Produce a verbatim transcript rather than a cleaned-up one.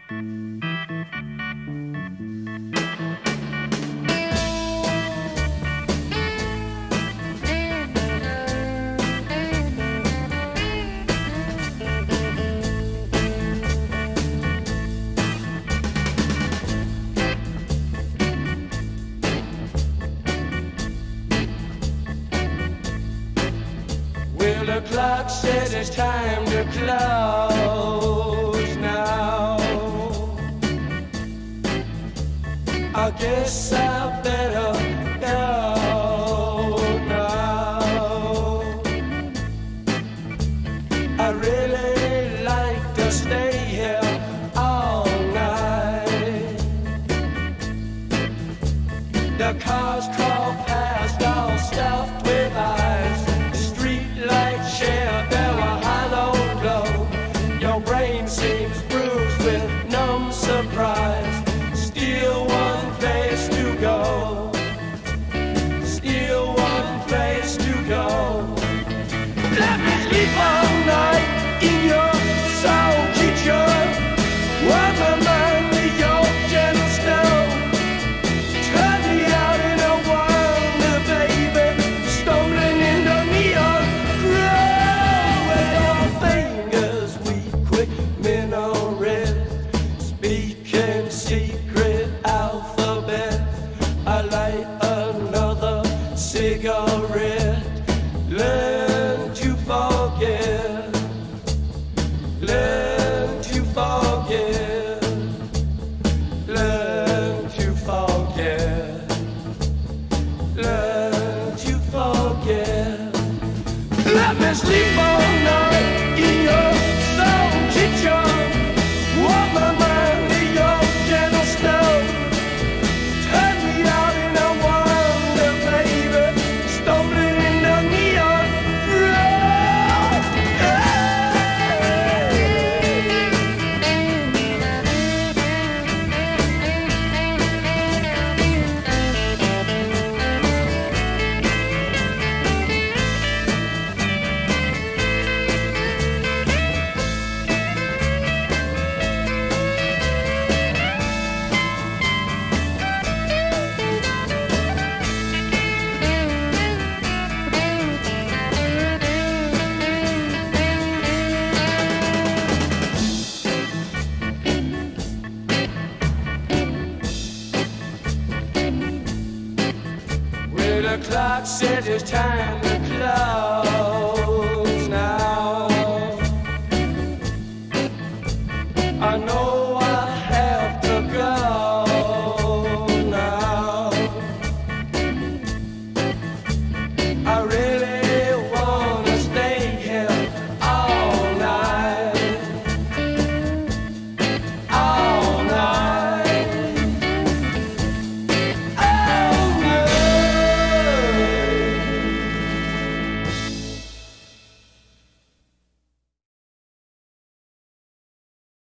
The clock says it's time to close now. I guess I better go now. I really like to stay here all night. The cars crawl past all stuffed with eyes. Share, there were hollow glow. Your brain seems bruised with numb surprise. Still one place to go. Still one place to go. Let me sleep all night in your soul kitchen. Warm my mind with your gentle stone. Turn me out in a wonder, baby. Stumbling in the neon. Minarets, speaking secret alphabet. I light another cigarette. Learn to forget. Learn to forget. Learn to forget. Learn to forget. Let me sleep all night in your soul kitchen. Warm my mind with your gentle snow. Turn me out in a wonder, baby. Stumbling in the neon road. The clock says it's time